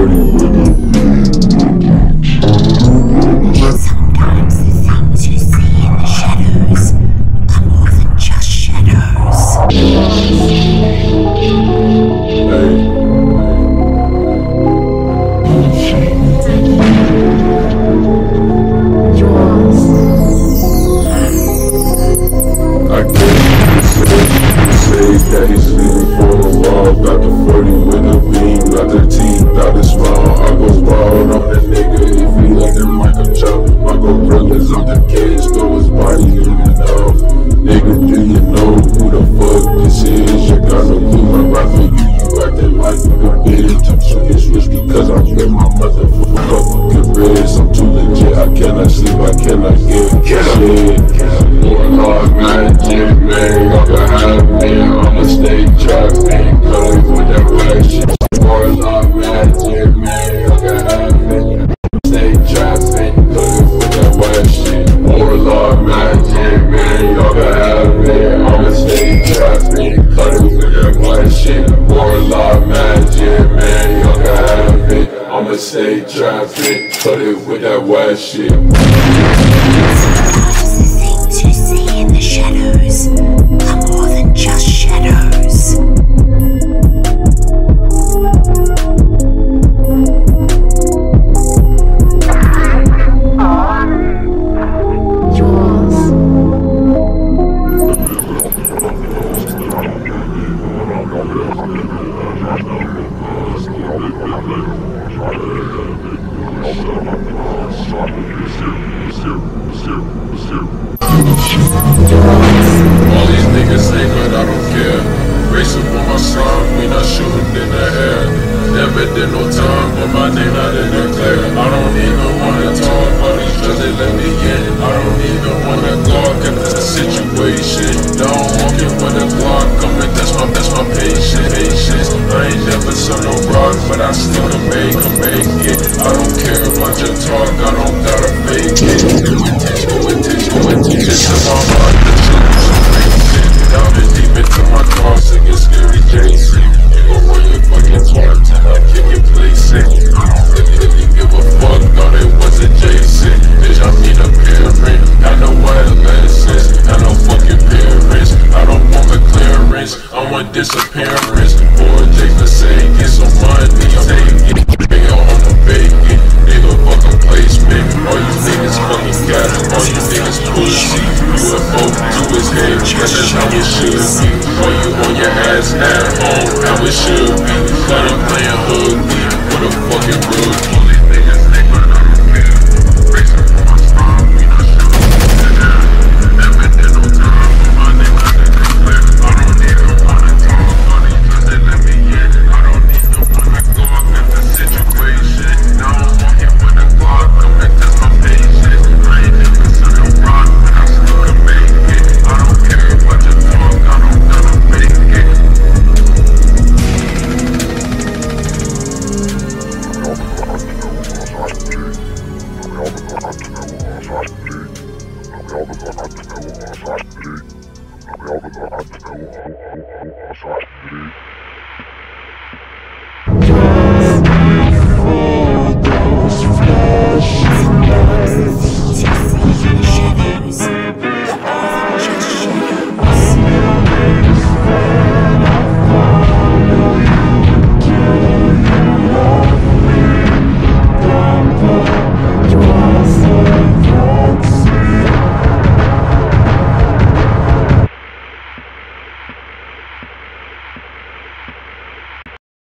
40 with a Sometimes the things you see in the shadows are more than just shadows. I can't say that he's sleeping for a while. Got the 40 with a beam, got the teeth, got the smile. I go wild on the nigga if he let him Michael chop. My gorillas on the cage, throw his body in and out. Nigga, do you know who the fuck this is? You got no clue, I rap for you. You acting like you a bitch. I'm shooting switch because I'm with my motherfucking wrist. I'm too legit, I cannot sleep, I cannot get shit. Warlock magic, man, y'all can have me. I'ma stay trapped and cut with that black shit. Warlock magic, man, y'all can have me. Stay trapped and cut with that white shit. Warlock magic, man, y'all can have me. I'ma stay trapped and cut with that white shit. Warlock magic, man, y'all can have it. I'ma stay trapped and cut it with that white shit. You see in the shadows are more than just shadows. All these niggas say, but I don't care. Racing for my son, we not shooting in the air. Never did no time, but my name not in the clear. I don't even wanna talk, all these drugs they let me in. I don't even wanna talk at the situation. Don't walk in with a clock coming, that's my patience. I ain't never saw no rock, but I still can make it. I don't care about your talk, I don't gotta fake it. It's my heart, the truth. Diving deep into my car, singing scary Jason. You gon' run your fucking heart till I kick your place in. Didn't give a fuck, thought it was adjacent. Bitch, I mean a parent, I know what a lessons. I know fucking parents, I don't want my clearance, I want disappearance. Boy, Jake the same, get some money, take it. Bail on the bacon, nigga fucking placement. All you niggas fucking got, all you niggas pussy. UFO to his head, that's how it should be. All you on your ass at home, how it should be. Got him playing hoodie with a fucking rookie.